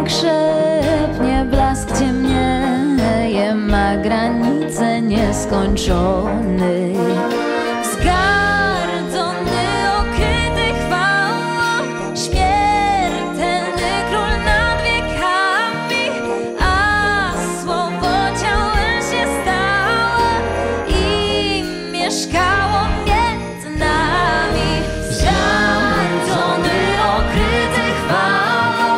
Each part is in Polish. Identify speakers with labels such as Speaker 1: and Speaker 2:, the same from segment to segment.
Speaker 1: krzepnie, blask ciemnieje, ma granice nieskończony. Wzgardzony, okryty chwałą, śmiertelny król nad wiekami, a słowo ciałem się stało i mieszkało między nami. Wzgardzony, okryty chwałą,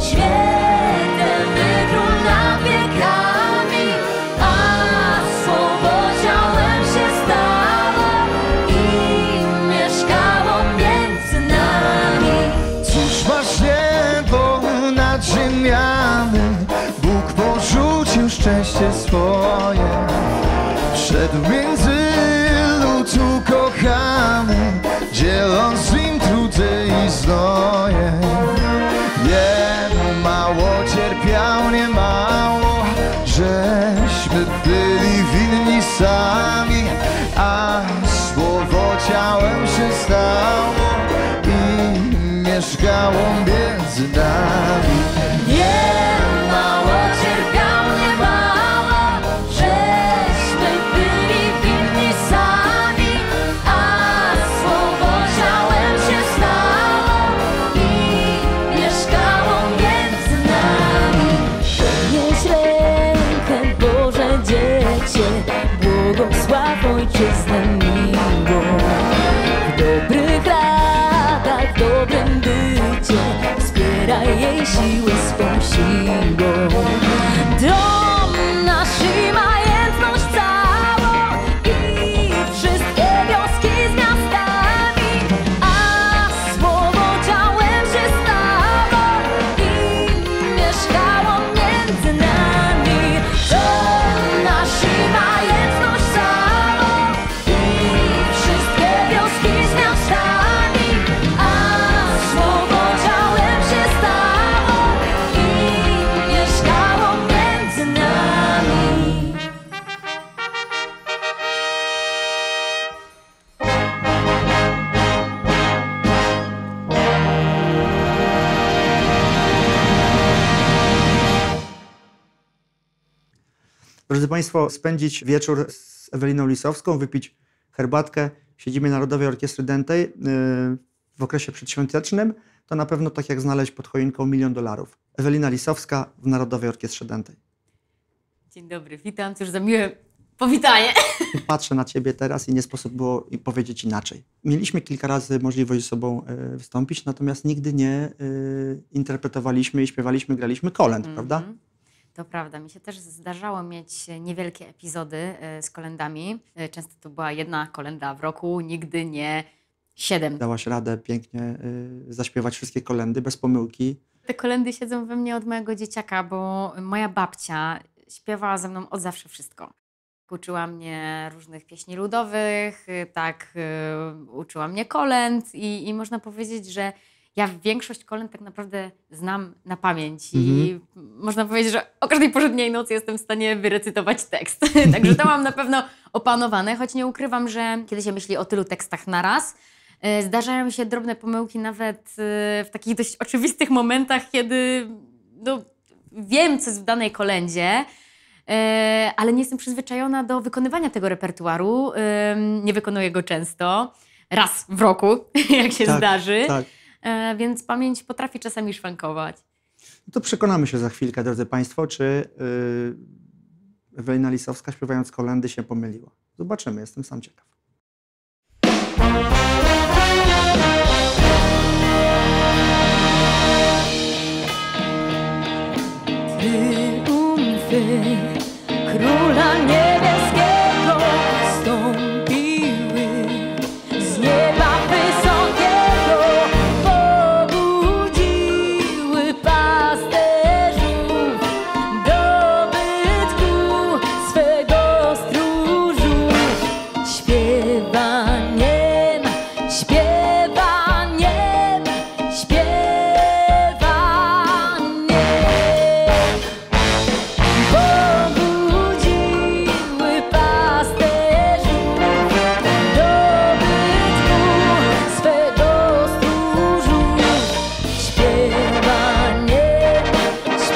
Speaker 1: śmiertelny król nad wiekami, a słowo ciałem się stało i mieszkało między nami.
Speaker 2: Cóż masz niebo nad ziemiami, Bóg porzucił szczęście swoje, wszedł między lud ukochany, dzieląc im trudy i znoje. Jemu mało cierpiał, nie mało, żeśmy byli winni sami, a słowo ciałem się stało i mieszkało między nami.
Speaker 1: Nie mało cierpiał, nie mało, żeśmy byli winni sami, a słowo ciałem się stało i mieszkało między nami. Podnieś rękę, Boże dziecię, błogosław ojczyznę miłą. W dobrych latach, w dobrym bycie, wspieraj jej siły swą siłą. Dom nasz i majętność całą i wszystkie wioski z miastami, a słowo ciałem się stało i mieszkało między nami. Dom nasz i majętność całą i wszystkie wioski z miastami, a słowo ciałem się stało i mieszkało między nami.
Speaker 3: Drodzy Państwo, spędzić wieczór z Eweliną Lisowską, wypić herbatkę w siedzibie Narodowej Orkiestry Dętej w okresie przedświątecznym, to na pewno tak jak znaleźć pod choinką $1 000 000. Ewelina Lisowska w Narodowej Orkiestrze Dętej.
Speaker 1: Dzień dobry, witam. Cóż za miłe powitanie.
Speaker 3: Patrzę na Ciebie teraz i nie sposób było powiedzieć inaczej. Mieliśmy kilka razy możliwość ze sobą wystąpić, natomiast nigdy nie interpretowaliśmy i śpiewaliśmy, graliśmy kolęd, prawda?
Speaker 1: To prawda, mi się też zdarzało mieć niewielkie epizody z kolędami. Często to była jedna kolęda w roku, nigdy nie 7.
Speaker 3: Dałaś radę pięknie zaśpiewać wszystkie kolędy bez pomyłki.
Speaker 1: Te kolędy siedzą we mnie od mojego dzieciaka, bo moja babcia śpiewała ze mną od zawsze wszystko. Uczyła mnie różnych pieśni ludowych, tak, uczyła mnie kolęd i można powiedzieć, że ja większość kolęd tak naprawdę znam na pamięć i można powiedzieć, że o każdej porze dnia i nocy jestem w stanie wyrecytować tekst. Także to mam na pewno opanowane, choć nie ukrywam, że kiedy się myśli o tylu tekstach naraz, zdarzają się drobne pomyłki nawet w takich dość oczywistych momentach, kiedy wiem, co jest w danej kolędzie, ale nie jestem przyzwyczajona do wykonywania tego repertuaru. Nie wykonuję go często, raz w roku, jak się zdarzy.
Speaker 3: Tak.
Speaker 1: Więc pamięć potrafi czasami szwankować.
Speaker 3: To przekonamy się za chwilkę, drodzy Państwo, czy Ewelina Lisowska śpiewając kolędy się pomyliła. Zobaczymy, jestem sam ciekaw.
Speaker 1: Triumfy Króla Niebieskiego wstąpiły z nieba wysokiego, pobudziły pasterzów do bytku swego stróżu. Śpiewaniem, śpiewaniem, śpiewaniem pobudziły pasterzów do bytku swego stróżu. Śpiewaniem, śpiewaniem,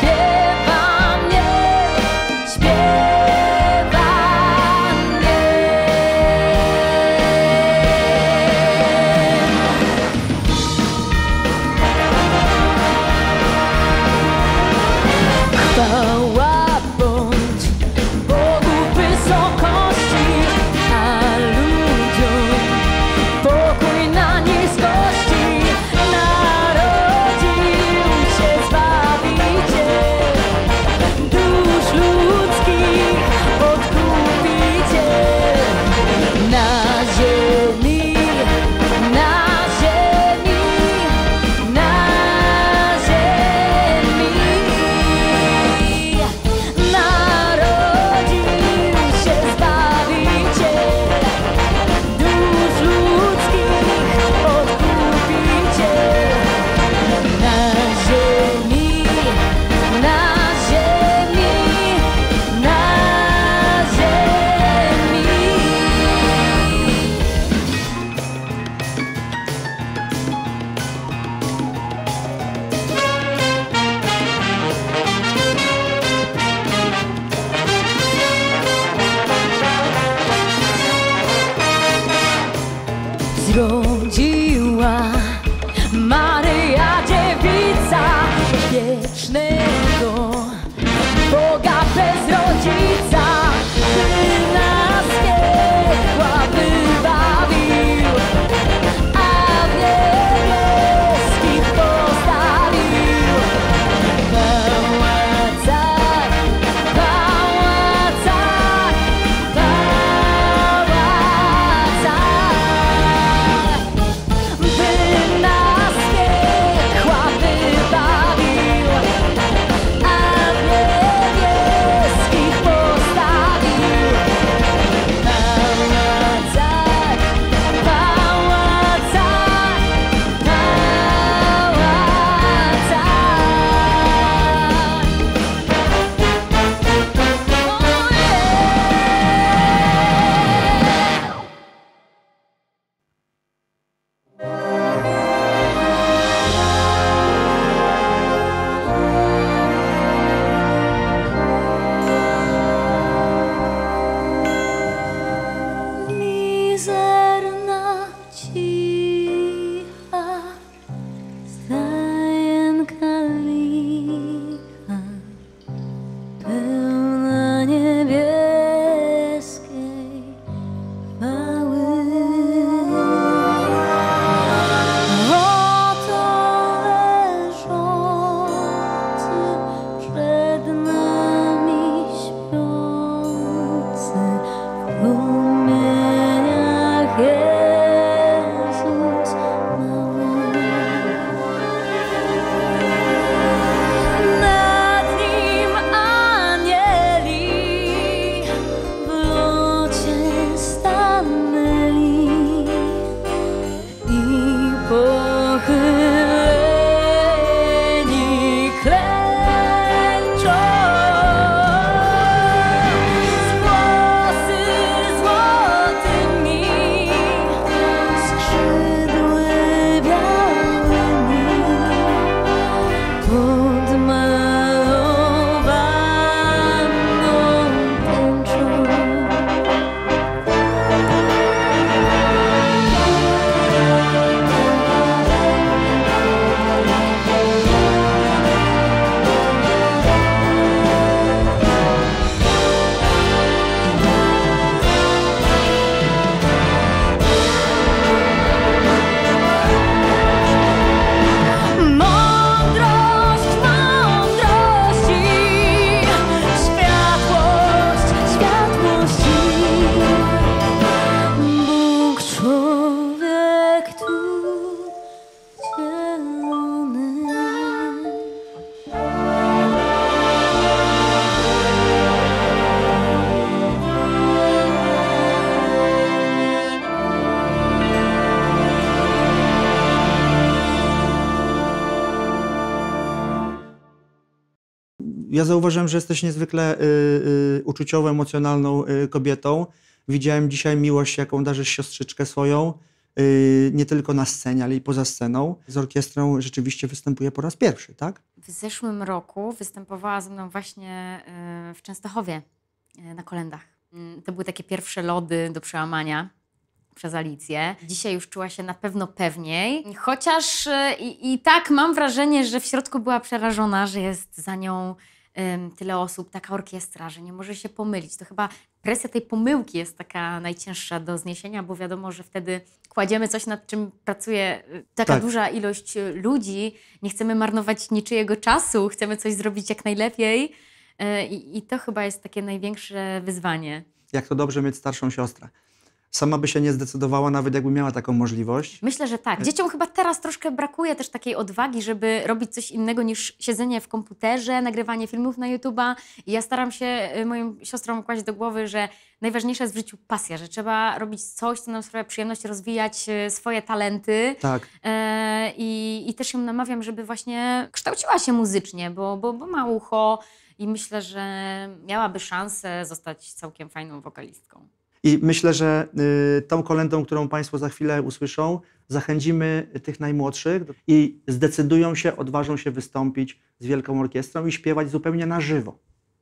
Speaker 3: Ja zauważyłem, że jesteś niezwykle uczuciową, emocjonalną kobietą. Widziałem dzisiaj miłość, jaką darzysz siostrzyczkę swoją, nie tylko na scenie, ale i poza sceną. Z orkiestrą rzeczywiście występuje po raz pierwszy, tak?
Speaker 1: W zeszłym roku występowała ze mną właśnie w Częstochowie na kolędach. To były takie pierwsze lody do przełamania przez Alicję. Dzisiaj już czuła się na pewno pewniej, chociaż i tak mam wrażenie, że w środku była przerażona, że jest za nią tyle osób, taka orkiestra, że nie może się pomylić. To chyba presja tej pomyłki jest taka najcięższa do zniesienia, bo wiadomo, że wtedy kładziemy coś, nad czym pracuje taka duża ilość ludzi. Nie chcemy marnować niczyjego czasu, chcemy coś zrobić jak najlepiej i to chyba jest takie największe wyzwanie.
Speaker 3: Jak to dobrze mieć starszą siostrę. Sama by się nie zdecydowała, nawet jakby miała taką możliwość.
Speaker 1: Myślę, że tak. Dzieciom chyba teraz troszkę brakuje też takiej odwagi, żeby robić coś innego niż siedzenie w komputerze, nagrywanie filmów na YouTube'a. I ja staram się moim siostrom kłaść do głowy, że najważniejsza jest w życiu pasja, że trzeba robić coś, co nam sprawia przyjemność, rozwijać swoje talenty.
Speaker 3: Tak.
Speaker 1: I też ją namawiam, żeby właśnie kształciła się muzycznie, bo ma ucho i myślę, że miałaby szansę zostać całkiem fajną wokalistką.
Speaker 3: I myślę, że tą kolędą, którą Państwo za chwilę usłyszą, zachęcimy tych najmłodszych i zdecydują się, odważą się wystąpić z wielką orkiestrą i śpiewać zupełnie na żywo.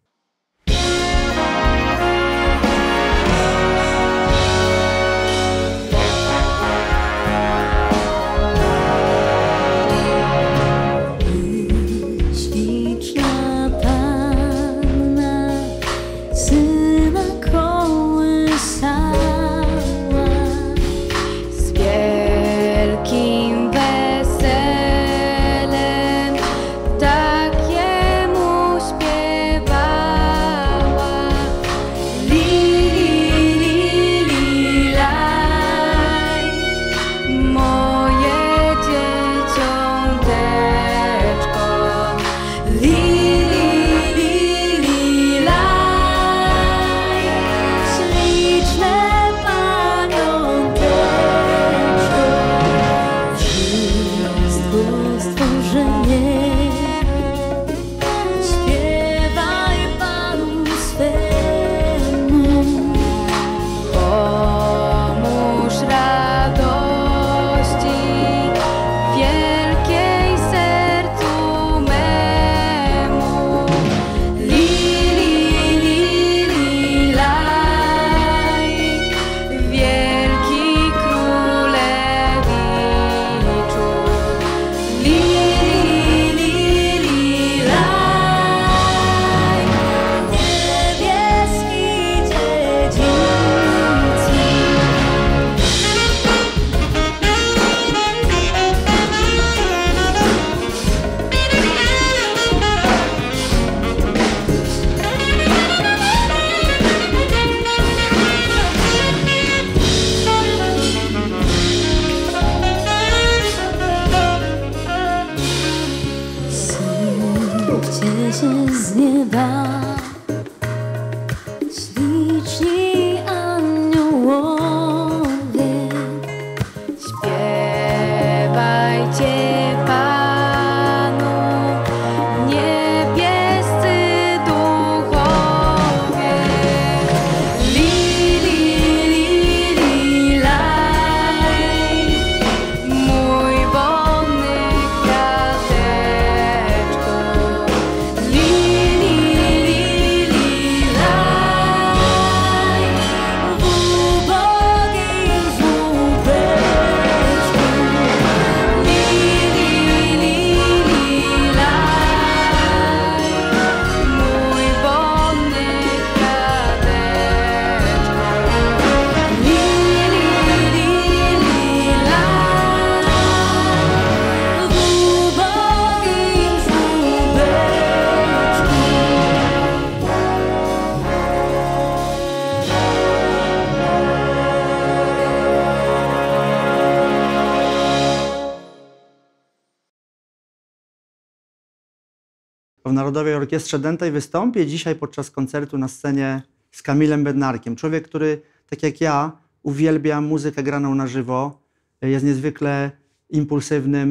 Speaker 4: z nieba śliczni aniołowie, śpiewajcie Panu, niebiescy duchowie. Li, li, li, li, laj, mój wonny kwiateczku. Li, li, li, li, laj, w ubogim żłóbeczku. Li, li, li, li, laj, mój wonny kwiateczku. Li, li, li, li, laj, w ubogim żłóbeczku.
Speaker 3: W Narodowej Orkiestrze Dętej wystąpię dzisiaj podczas koncertu na scenie z Kamilem Bednarkiem. Człowiek, który, tak jak ja, uwielbia muzykę graną na żywo, jest niezwykle impulsywnym,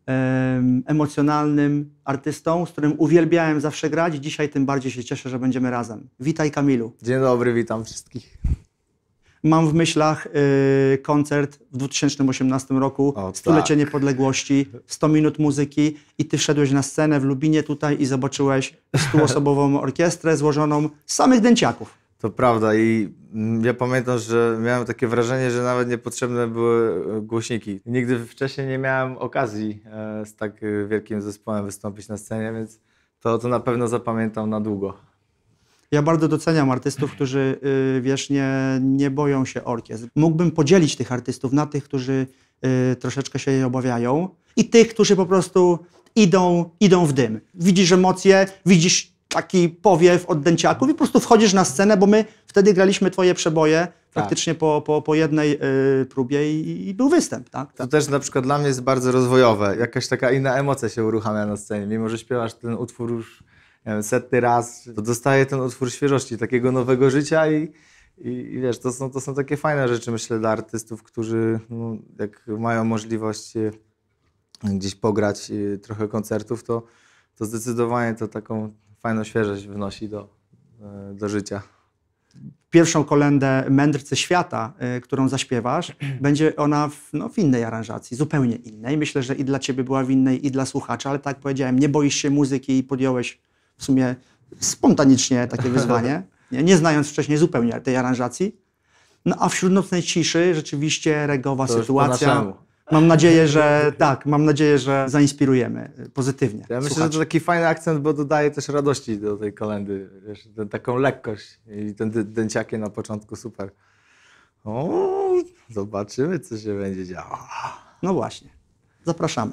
Speaker 3: emocjonalnym artystą, z którym uwielbiałem zawsze grać i dzisiaj tym bardziej się cieszę, że będziemy razem. Witaj, Kamilu.
Speaker 5: Dzień dobry, witam wszystkich.
Speaker 3: Mam w myślach koncert w 2018 roku, stulecie niepodległości, 100 minut muzyki i ty wszedłeś na scenę w Lubinie tutaj i zobaczyłeś 100-osobową orkiestrę złożoną z samych dęciaków.
Speaker 5: To prawda i ja pamiętam, że miałem takie wrażenie, że nawet niepotrzebne były głośniki. Nigdy wcześniej nie miałem okazji z tak wielkim zespołem wystąpić na scenie, więc to na pewno zapamiętam na długo.
Speaker 3: Ja bardzo doceniam artystów, którzy, wiesz, nie boją się orkiestr. Mógłbym podzielić tych artystów na tych, którzy troszeczkę się jej obawiają i tych, którzy po prostu idą w dym. Widzisz emocje, widzisz taki powiew od dęciaków i po prostu wchodzisz na scenę, bo my wtedy graliśmy twoje przeboje praktycznie po jednej próbie i był występ. Tak?
Speaker 5: To też na przykład dla mnie jest bardzo rozwojowe. Jakaś taka inna emocja się uruchamia na scenie. Mimo że śpiewasz ten utwór już nie wiem, setny raz, to dostaje ten utwór świeżości, takiego nowego życia i wiesz, to są takie fajne rzeczy, myślę, dla artystów, którzy jak mają możliwość gdzieś pograć trochę koncertów, to zdecydowanie to taką fajną świeżość wnosi do życia.
Speaker 3: Pierwszą kolędę Mędrcy Świata, którą zaśpiewasz, będzie ona w innej aranżacji, zupełnie innej. Myślę, że i dla ciebie była w innej, i dla słuchacza, ale tak jak powiedziałem, nie boisz się muzyki i podjąłeś w sumie spontanicznie takie wyzwanie, nie znając wcześniej zupełnie tej aranżacji. No a wśród nocnej ciszy rzeczywiście regowa sytuacja. Mam nadzieję, że zainspirujemy pozytywnie.
Speaker 5: Ja myślę, że to taki fajny akcent, bo dodaje też radości do tej kolendy. Wiesz, taką lekkość i ten dęciakie na początku super. O, zobaczymy, co się będzie działo.
Speaker 3: No właśnie, zapraszamy.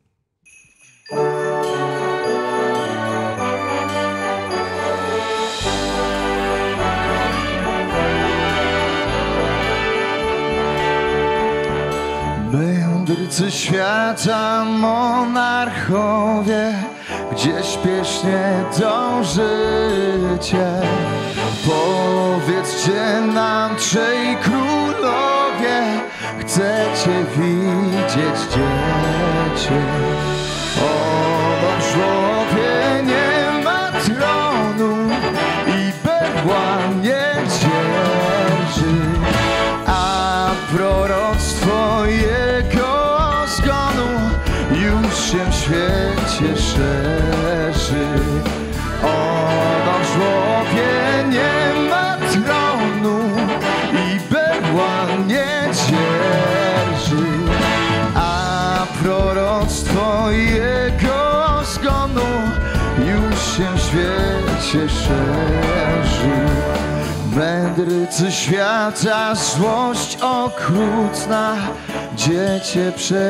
Speaker 2: Mędrcy świata, monarchowie, gdzie śpiesznie dążycie. Powiedzcie nam, trzej królowie, chcecie widzieć dziecię. Obo żłobie nie ma tronu i berła nie dzierży, a proroctwo jego zgonu już się w świecie szerzy. Obo żłobie nie ma tronu i berła nie dzierży, a proroctwo jego zgonu już się w świecie szerzy. Mędrcy świata, złość okrutna dziecię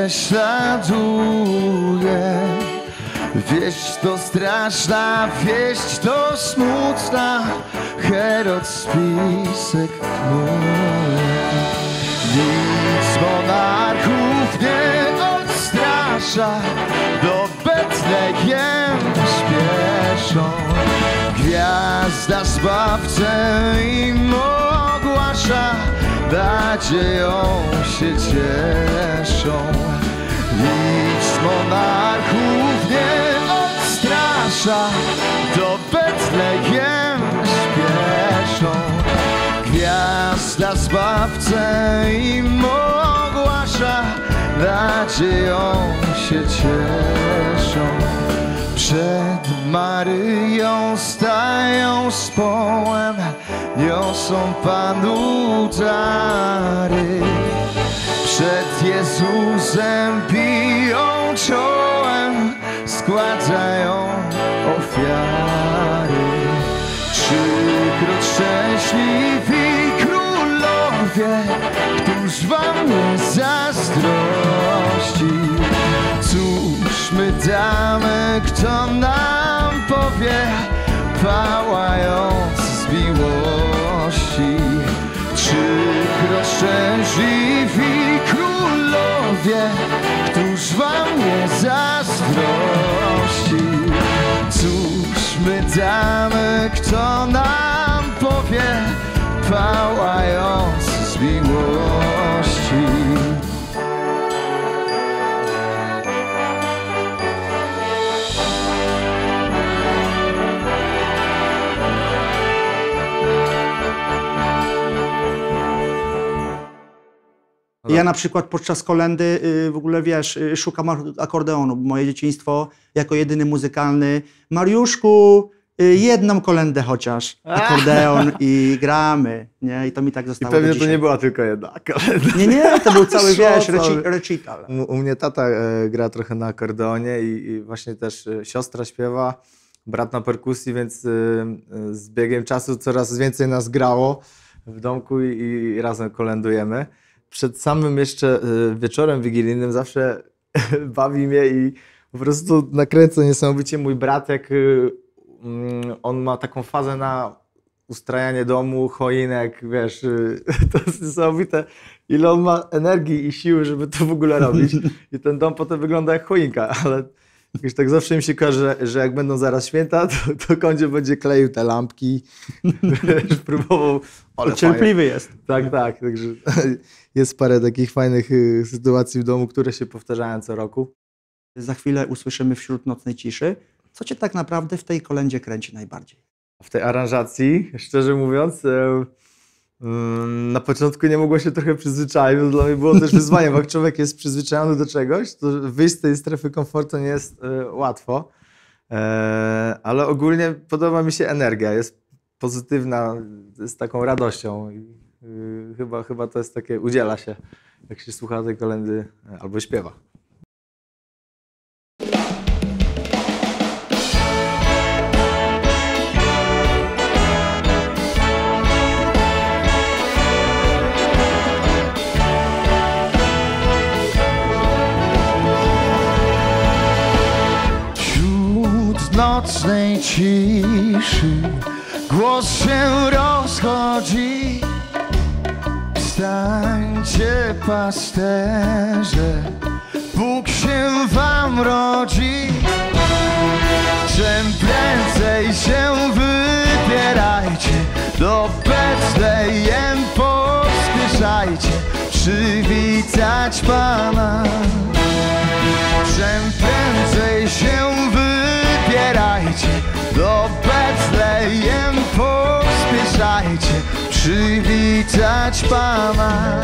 Speaker 2: prześladuje. Wieść to straszna, wieść to smutna, Herod spisek knuje. Nic monarchów nie odstrasza, do Betlejem śpieszą. Gwiazda zbawcę im ogłasza, nadzieją się cieszą. Nic monarchów nie odstrasza, do Betlejem śpieszą. Gwiazda zbawcę im ogłasza, nadzieją się cieszą. Przed Maryją stają z połem, niosą Panu dary. Przed Jezusem biją czołem, składają ofiary. Trzykroć szczęśliwi królowie, któż wam nie zazdrości? Cóż my damy, kto nam powie, pałając z miłości? Trzykroć szczęśliwi królowie, któż wam nie zazdrości? Cóż my damy, kto nam powie, pałając z miłości?
Speaker 3: Ja na przykład podczas kolendy w ogóle, wiesz, szukam akordeonu. Moje dzieciństwo jako jedyny muzykalny. Mariuszku, jedną kolendę chociaż. Akordeon i gramy, nie? I to mi tak
Speaker 5: I
Speaker 3: zostało do
Speaker 5: pewnie to
Speaker 3: dzisiaj.
Speaker 5: nie była tylko jedna kolenda.
Speaker 3: Nie, to był cały, wiesz,
Speaker 5: Cały.
Speaker 3: recital.
Speaker 5: U mnie tata gra trochę na akordeonie i właśnie też siostra śpiewa, brat na perkusji, więc z biegiem czasu coraz więcej nas grało w domku i razem kolędujemy. Przed samym jeszcze wieczorem wigilijnym zawsze bawi mnie i po prostu nakręca niesamowicie mój brat, jak on ma taką fazę na ustrajanie domu, choinek, wiesz, to jest niesamowite, ile on ma energii i siły, żeby to w ogóle robić. I ten dom potem wygląda jak choinka, ale już tak zawsze mi się kojarzy, że jak będą zaraz święta, to Kondzie będzie kleił te lampki, wiesz, próbował, ale
Speaker 3: Cierpliwy jest.
Speaker 5: tak, także jest parę takich fajnych sytuacji w domu, które się powtarzają co roku.
Speaker 3: Za chwilę usłyszymy wśród nocnej ciszy. Co cię tak naprawdę w tej kolędzie kręci najbardziej?
Speaker 5: W tej aranżacji, szczerze mówiąc, na początku nie mogło się trochę przyzwyczaić, bo dla mnie było też wyzwaniem, bo jak człowiek jest przyzwyczajony do czegoś, to wyjść z tej strefy komfortu nie jest łatwo, ale ogólnie podoba mi się energia, jest pozytywna, z taką radością i chyba to jest takie, udziela się, jak się słucha tej kolędy albo śpiewa.
Speaker 2: Wśród nocnej ciszy głos się rozchodzi. Wstańcie, pasterze, Bóg się wam rodzi. Czym prędzej się wybierajcie, do Betlejem pospieszajcie, przywitać Pana. Czym prędzej się wybierajcie, do Betlejem pospieszajcie, przywitać Pana.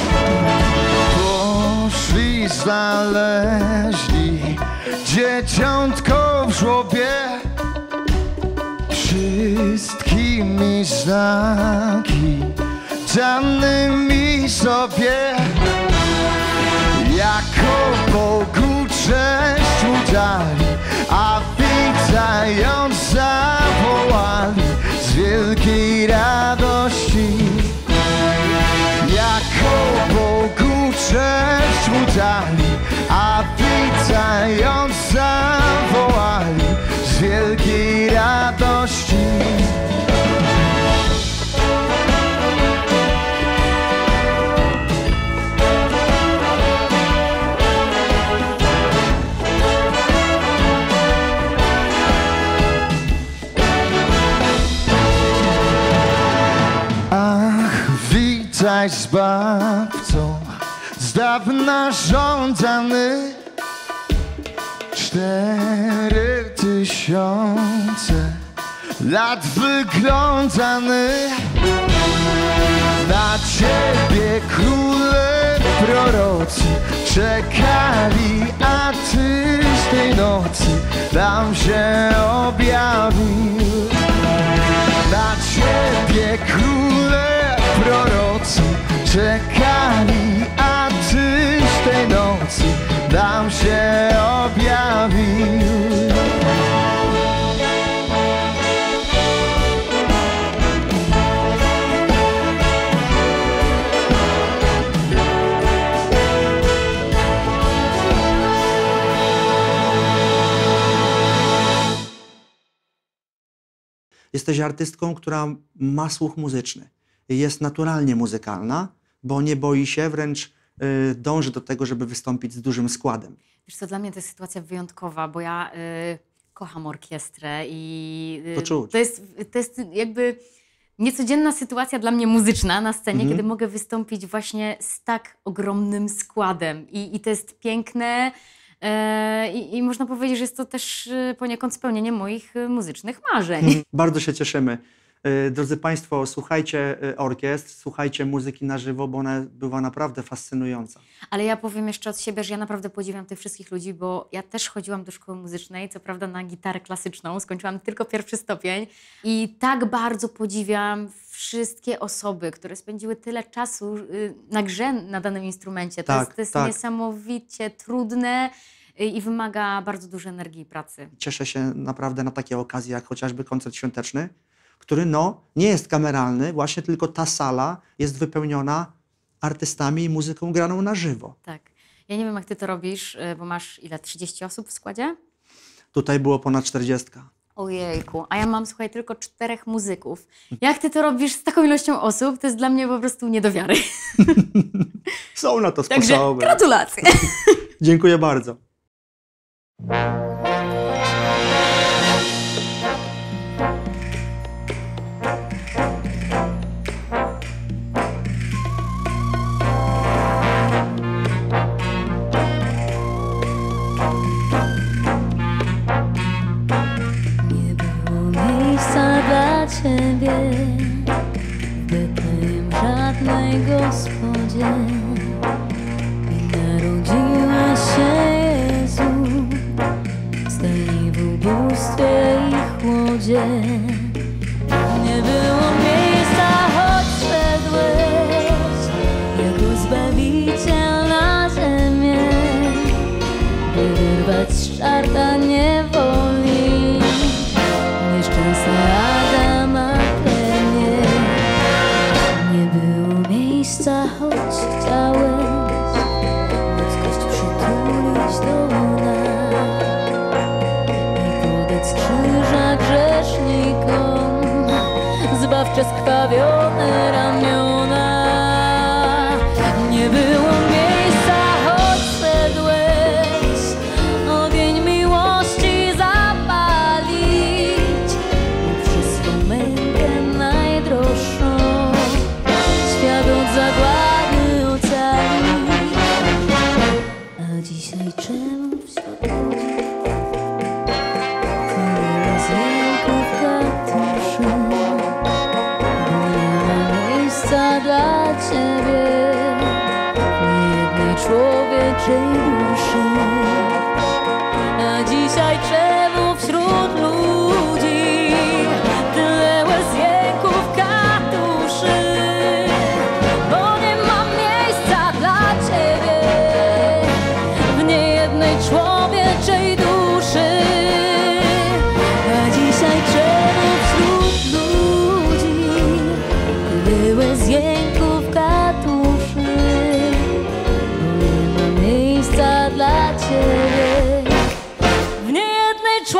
Speaker 2: Poszli, znaleźli dzieciątko w żłobie, wszystkimi znaki danymi sobie. Jako Bogu cześć mu dali, a witając zawołali z wielkiej radości. Jako Bogu cześć mu dali, a witając zawołali z wielkiej radości. Witaj Zbawcą, z dawna żądany. 4000 lat wyglądany. Na Ciebie króle prorocy czekali, a Ty z tej nocy nam się objawił. Na Ciebie króle prorocy czekali, a Ty z tej nocy nam się objawił.
Speaker 3: Jesteś artystką, która ma słuch muzyczny. Jest naturalnie muzykalna, bo nie boi się, wręcz dąży do tego, żeby wystąpić z dużym składem.
Speaker 1: Wiesz co, dla mnie to jest sytuacja wyjątkowa, bo ja kocham orkiestrę i
Speaker 3: To czuć.
Speaker 1: to jest jakby niecodzienna sytuacja dla mnie muzyczna na scenie, kiedy mogę wystąpić właśnie z tak ogromnym składem i to jest piękne i można powiedzieć, że jest to też poniekąd spełnienie moich muzycznych marzeń.
Speaker 3: Bardzo się cieszymy. Drodzy Państwo, słuchajcie orkiestr, słuchajcie muzyki na żywo, bo ona była naprawdę fascynująca.
Speaker 1: Ale ja powiem jeszcze od siebie, że ja naprawdę podziwiam tych wszystkich ludzi, bo ja też chodziłam do szkoły muzycznej, co prawda na gitarę klasyczną, skończyłam tylko 1. stopień i tak bardzo podziwiam wszystkie osoby, które spędziły tyle czasu na grze na danym instrumencie. To jest
Speaker 3: tak.
Speaker 1: niesamowicie trudne i wymaga bardzo dużej energii i pracy.
Speaker 3: Cieszę się naprawdę na takie okazje, jak chociażby koncert świąteczny, który nie jest kameralny, właśnie tylko ta sala jest wypełniona artystami i muzyką graną na żywo.
Speaker 1: Tak. Ja nie wiem, jak ty to robisz, bo masz ile? 30 osób w składzie?
Speaker 3: Tutaj było ponad 40.
Speaker 1: Ojejku, a ja mam, słuchaj, tylko 4 muzyków. Jak ty to robisz z taką ilością osób, to jest dla mnie po prostu nie do wiary.
Speaker 3: Są na to
Speaker 1: Także
Speaker 3: sposoby.
Speaker 1: gratulacje.
Speaker 3: Dziękuję bardzo.
Speaker 4: Nie było miejsca dla ciebie w Betlejem żadnej gospodzie i narodziłeś się, Jezu, stali w ubóstwie i chłodzie. Nie było miejsca, choć szedłeś jako Zbawiciel na ziemię, by wyrwać z czarta niewoli nieszczęsne Adama plemię. Nie było miejsca, choć chciałeś ludzkość przytulić do nas i podać z krzyża grzesznikom zbawcze skrwawione ramiona. Nie było miejsca, choć szedłeś ogień miłości zapalić i przez swą mękę najdroższą świat od zagłady ocalić. A dzisiaj czemu wśród ludzi chwilę z jęków katuszy, bo nie ma miejsca dla ciebie w jednej człowieczej duszy. A dzisiaj czemu wśród ludzi tyle łez jęków katuszy, bo nie ma miejsca dla ciebie w niejednej człowieczej duszy. A dzisiaj czemu wśród ludzi tyle łez jęków katuszy, bo nie ma miejsca dla ciebie w niejednej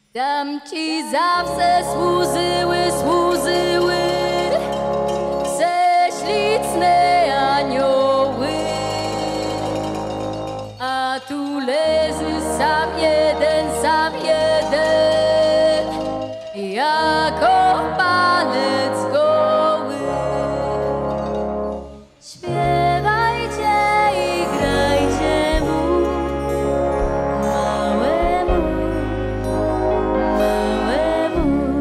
Speaker 4: Tam ci zawsze służyły prześliczne anioły, a tu leży sam jeden, jako palec goły. Śpiewajcie i grajcie mu, małemu, małemu.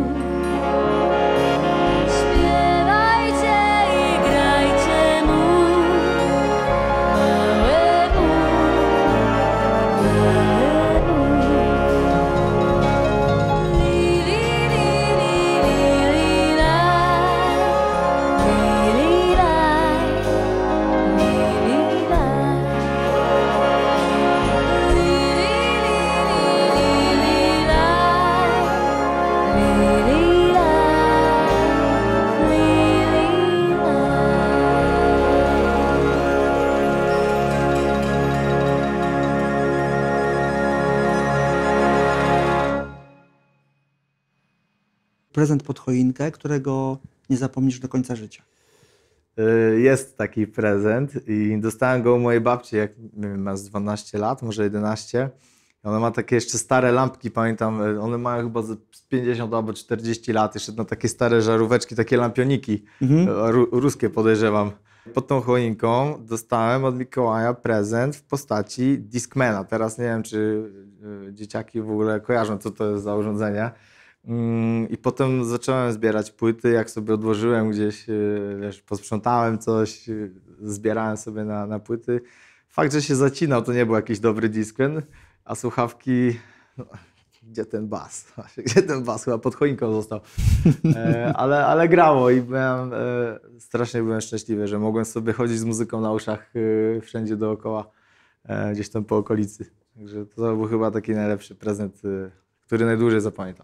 Speaker 4: Śpiewajcie i grajcie mu, małemu, małemu. Li, li, li, li, li, la. Li, li, la. Li, li, la. Li, li, li, li, la. Li, li, la. Li, li, la.
Speaker 3: Prezent pod choinkę, którego nie zapomnisz do końca życia.
Speaker 5: Jest taki prezent i dostałem go u mojej babci, jak nie wiem, ma z 12 lat, może 11. Ona ma takie jeszcze stare lampki, pamiętam, one mają chyba z 50 albo 40 lat, jeszcze na takie stare żaróweczki, takie lampioniki, ruskie podejrzewam. Pod tą choinką dostałem od Mikołaja prezent w postaci Discmana. Teraz nie wiem, czy dzieciaki w ogóle kojarzą, co to jest za urządzenie. I potem zacząłem zbierać płyty, jak sobie odłożyłem gdzieś, wiesz, posprzątałem coś, zbierałem sobie na płyty. Fakt, że się zacinał, to nie był jakiś dobry Discman, a słuchawki, no, gdzie ten bas? Gdzie ten bas? Chyba pod choinką został. Ale grało i strasznie byłem szczęśliwy, że mogłem sobie chodzić z muzyką na uszach wszędzie dookoła, gdzieś tam po okolicy. Także to był chyba taki najlepszy prezent, który najdłużej zapamiętam.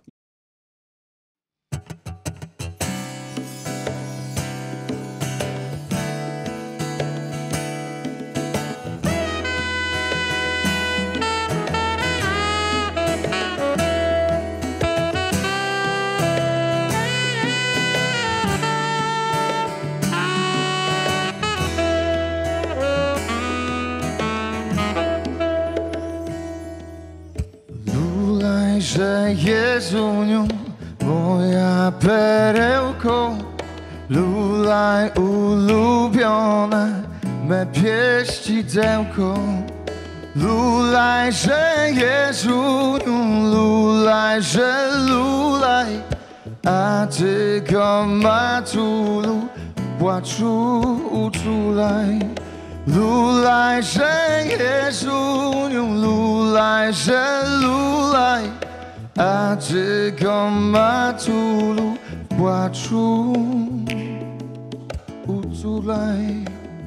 Speaker 2: Lulajże Jezuniu, moja perełko, lulaj ulubione me pieścidełko. Lulajże Jezuniu, lulajże lulaj, a ty go matulu płaczu uczulaj. Lulajże Jezuniu, lulajże lulaj, a ty go matulu płaczu uczulaj.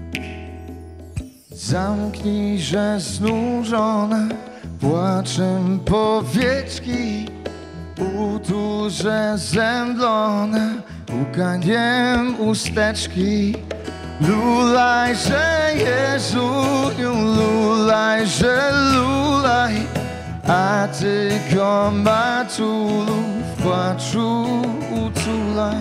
Speaker 2: Zamknijże znużone płaczem powieczki, utulże zemdlone łkaniem usteczki. Lulajże Jezuniu, lulajże lulaj, a ty go matulu w płaczu utulaj.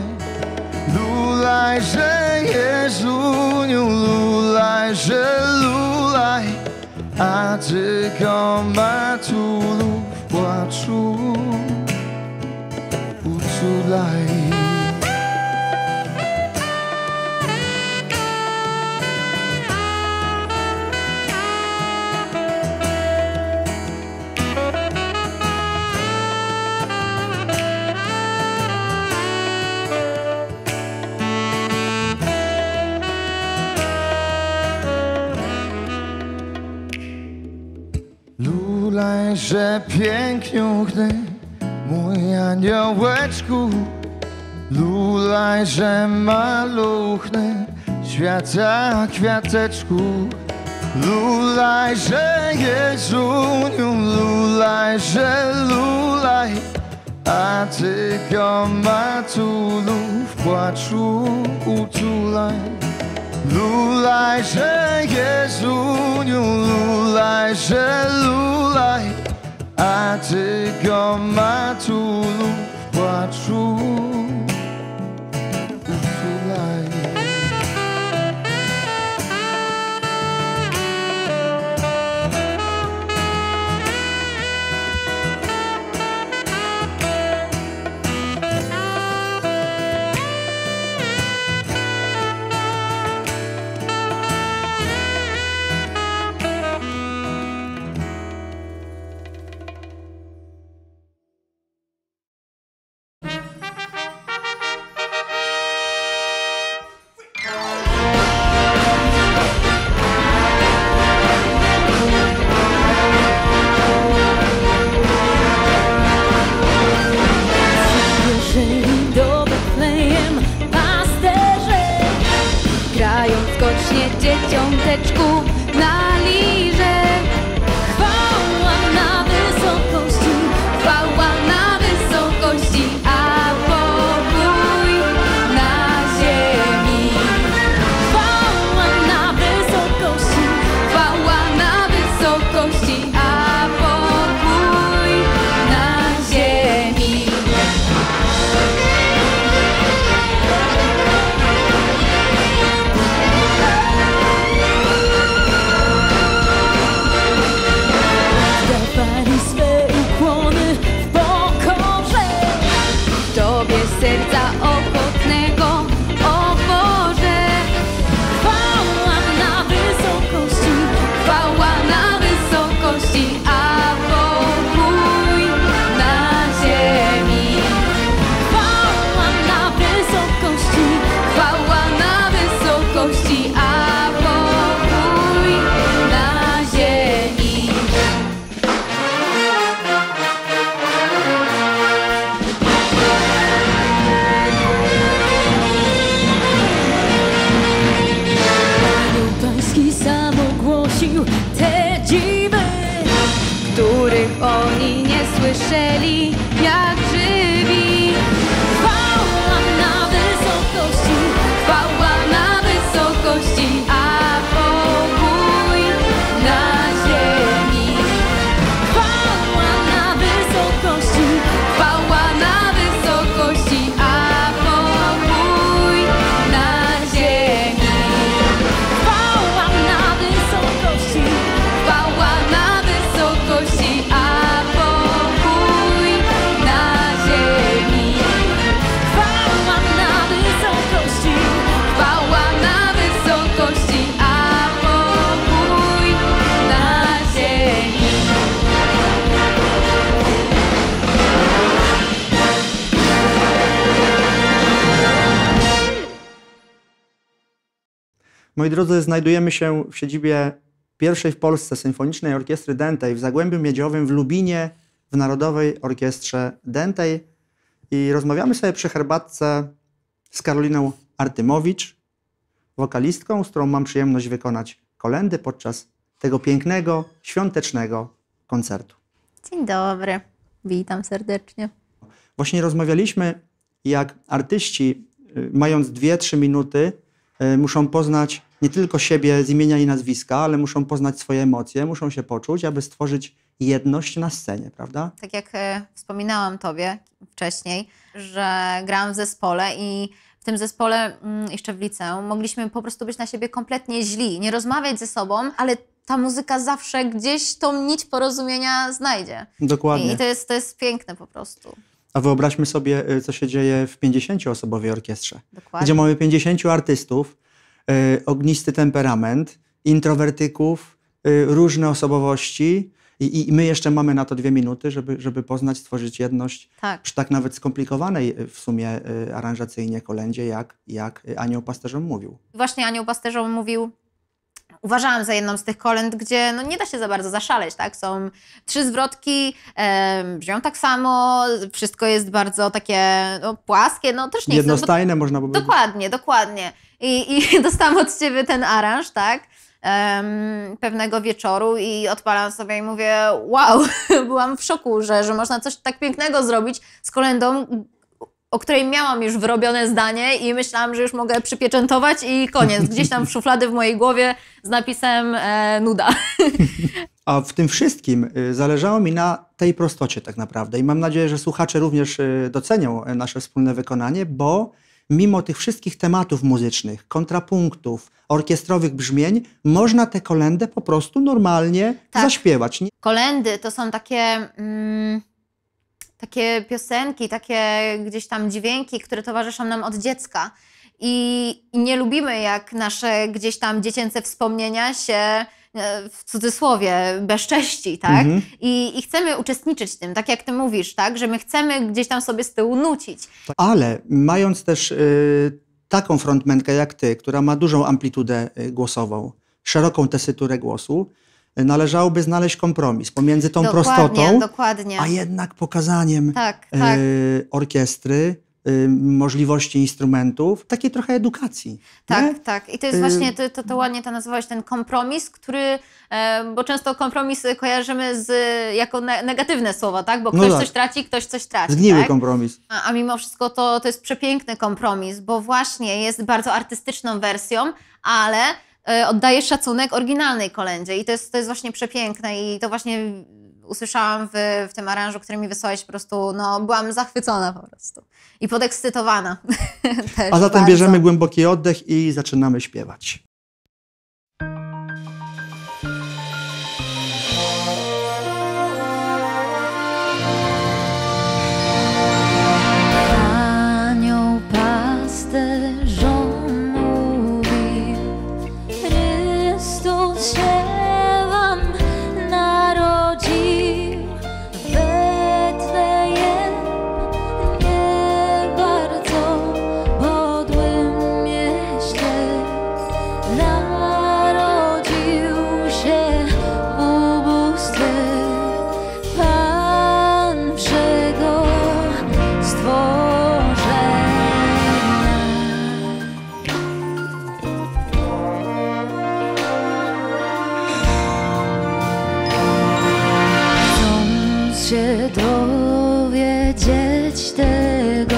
Speaker 2: Lulajże Jezuniu, lulajże lulaj, a ty go matulu w płaczu utulaj. Lulajże piękniuchny, mój aniołeczku, lulajże maluchny, świata kwiateczku. Lulajże Jezuniu, lulajże lulaj, a ty go matulu w płaczu utulaj. Lulajże Jezuniu, lulajże lulaj, a tylko ma tulu w płaczu utulaj.
Speaker 4: Jeżeli do Betlejem pasterze grają skocznie dzieciąteczku na lirze. Chwała na wysokości, chwała na wysokości, a pokój na ziemi. Chwała na wysokości, chwała na wysokości, a pokój na ziemi. Dawali swe ukłony w pokorze Tobie serca ochotnego, o Boże. Chwała na wysokości, chwała na wysokości, a pokój na ziemi. Chwała na wysokości, chwała na wysokości, a pokój na ziemi. Anioł Pański sam ogłosił te dziwy, których oni nie słyszeli jak żywi. Chwała na wysokości, chwała na wysokości, a pokój na ziemi. Chwała na wysokości, chwała na wysokości, a pokój na ziemi. Chwała na wysokości, chwała na wysokości, a pokój na ziemi. Chwała na wysokości, chwała na wysokości, a pokój na ziemi.
Speaker 3: Moi drodzy, znajdujemy się w siedzibie pierwszej w Polsce Symfonicznej Orkiestry Dętej w Zagłębiu Miedziowym w Lubinie w Narodowej Orkiestrze Dętej i rozmawiamy sobie przy herbatce z Karoliną Artymowicz, wokalistką, z którą mam przyjemność wykonać kolędy podczas tego pięknego, świątecznego koncertu.
Speaker 6: Dzień dobry, witam serdecznie.
Speaker 3: Właśnie rozmawialiśmy, jak artyści, mając 2-3 minuty, muszą poznać nie tylko siebie z imienia i nazwiska, ale muszą poznać swoje emocje, muszą się poczuć, aby stworzyć jedność na scenie, prawda?
Speaker 6: Tak jak wspominałam Tobie wcześniej, że grałam w zespole i w tym zespole, jeszcze w liceum, mogliśmy po prostu być na siebie kompletnie źli, nie rozmawiać ze sobą, ale ta muzyka zawsze gdzieś tą nić porozumienia znajdzie.
Speaker 3: Dokładnie.
Speaker 6: I to jest piękne po prostu.
Speaker 3: A wyobraźmy sobie, co się dzieje w 50-osobowej orkiestrze,
Speaker 6: Dokładnie.
Speaker 3: gdzie mamy 50 artystów, ognisty temperament, introwertyków, różne osobowości i my jeszcze mamy na to 2 minuty, żeby poznać, stworzyć jedność
Speaker 6: Tak.
Speaker 3: przy tak nawet skomplikowanej w sumie aranżacyjnie kolędzie, jak Anioł Pasterzom mówił.
Speaker 6: Właśnie Anioł Pasterzom mówił, uważałam za jedną z tych kolęd, gdzie no nie da się za bardzo zaszaleć, tak? Są 3 zwrotki, brzmią tak samo, wszystko jest bardzo takie płaskie, no też nie chcę,
Speaker 3: Jednostajne można by powiedzieć.
Speaker 6: Dokładnie, dokładnie. I dostałam od Ciebie ten aranż, tak? Pewnego wieczoru i odpalam sobie i mówię, wow, byłam w szoku, że można coś tak pięknego zrobić z kolędą, o której miałam już wyrobione zdanie i myślałam, że już mogę przypieczętować i koniec. Gdzieś tam w szuflady w mojej głowie z napisem nuda.
Speaker 3: A w tym wszystkim zależało mi na tej prostocie tak naprawdę i mam nadzieję, że słuchacze również docenią nasze wspólne wykonanie, bo mimo tych wszystkich tematów muzycznych, kontrapunktów, orkiestrowych brzmień, można tę kolędę po prostu normalnie
Speaker 6: Tak.
Speaker 3: zaśpiewać.
Speaker 6: Kolendy to są takie, takie piosenki, takie gdzieś tam dźwięki, które towarzyszą nam od dziecka. I nie lubimy, jak nasze gdzieś tam dziecięce wspomnienia się w cudzysłowie bezcześci, tak?
Speaker 3: Mhm.
Speaker 6: I chcemy uczestniczyć w tym, tak jak ty mówisz, tak? Że my chcemy gdzieś tam sobie z tyłu nucić.
Speaker 3: Ale mając też taką frontmenkę jak ty, która ma dużą amplitudę głosową, szeroką tesyturę głosu, należałoby znaleźć kompromis pomiędzy tą prostotą,
Speaker 6: Dokładnie.
Speaker 3: a jednak pokazaniem
Speaker 6: Tak, tak.
Speaker 3: orkiestry, możliwości instrumentów, takiej trochę edukacji. nie?
Speaker 6: Tak, tak. I to jest właśnie, to ładnie to nazywałeś, ten kompromis, który, bo często kompromis kojarzymy jako negatywne słowo, tak? Bo ktoś
Speaker 3: tak.
Speaker 6: coś traci, ktoś coś traci.
Speaker 3: Zgniły
Speaker 6: tak?
Speaker 3: kompromis.
Speaker 6: A mimo wszystko to jest przepiękny kompromis, bo właśnie jest bardzo artystyczną wersją, ale oddaje szacunek oryginalnej kolędzie i to jest właśnie przepiękne i to właśnie usłyszałam w tym aranżu, który mi wysłałeś, po prostu, no byłam zachwycona po prostu i podekscytowana też
Speaker 3: A zatem
Speaker 6: bardzo.
Speaker 3: bierzemy głęboki oddech i zaczynamy śpiewać.
Speaker 4: Anioł pasterzom mówił, Chrystus się wam narodził w Betlejem, nie bardzo podłym mieście. Narodził się w ubóstwie Pan wszego stworzenia. Chcąc się dowiedzieć tego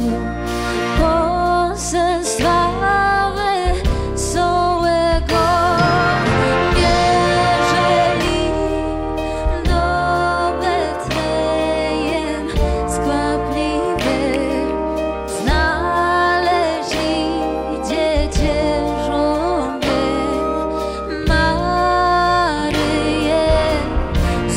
Speaker 4: poselstwa wesołego, wierzyli do Betlejem skwapliwie, znaleźli dziecię żonę Maryję z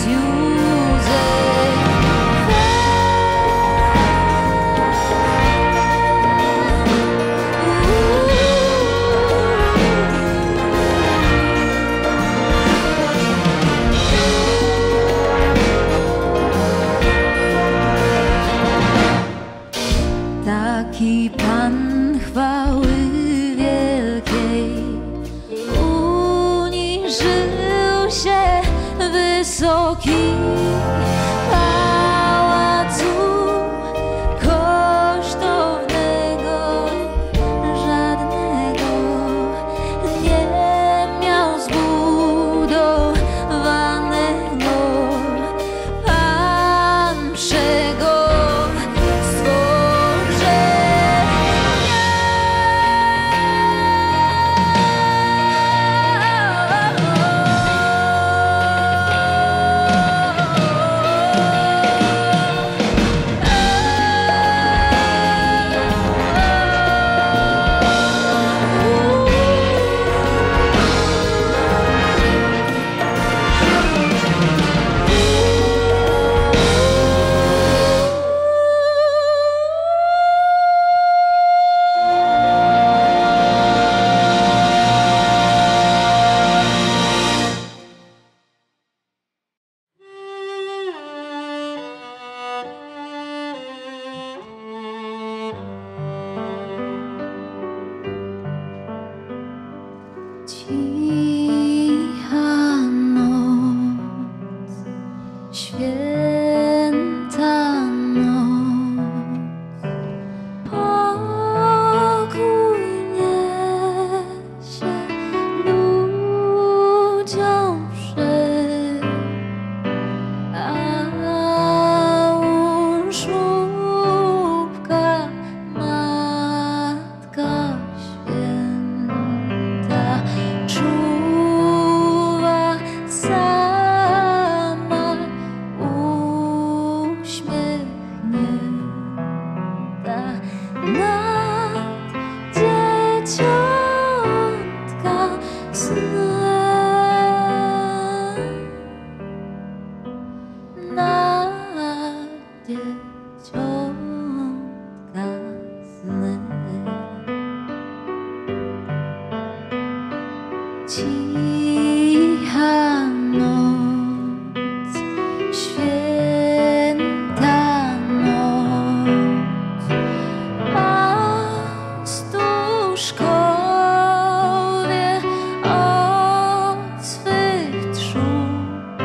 Speaker 4: Taki Pan chwały wielkiej uniżył się wysoki pałacu kosztownego żadnego nie miał zbudowanego. Pan wszego stworzenia słodka sny. Cicha noc, święta noc, pastuszkowie od swych trzód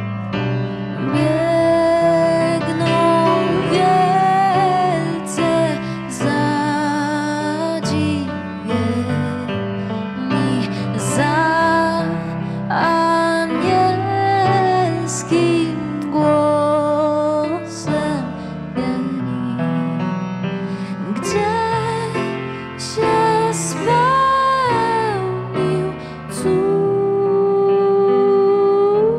Speaker 4: biegną wielce zadziwieni za anielskim głosem pieni. Gdzie się spełnił cud?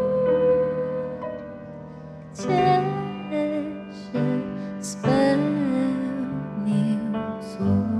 Speaker 4: Gdzie się spełnił cud?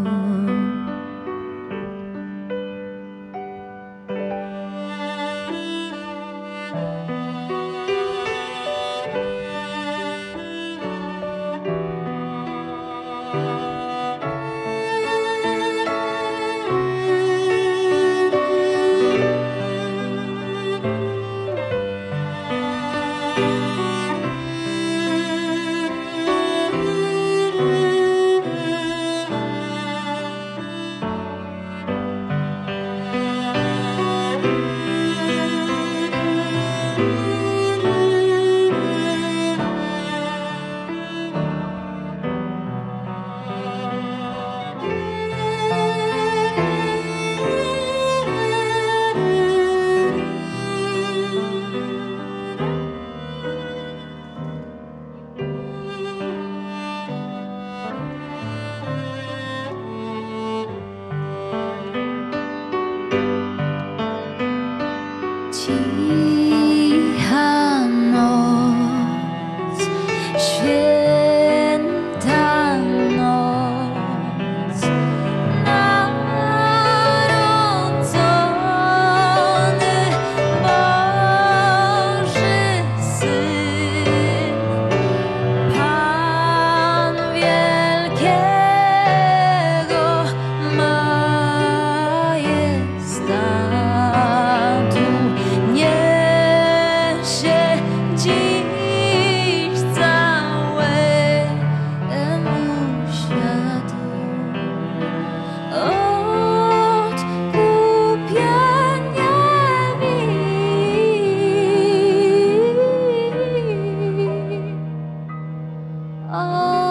Speaker 4: Cicha noc, święta noc, narodzony Boży Syn, Pan wielkiego majestatu niesie dziś całemu światu. Odkupienie win.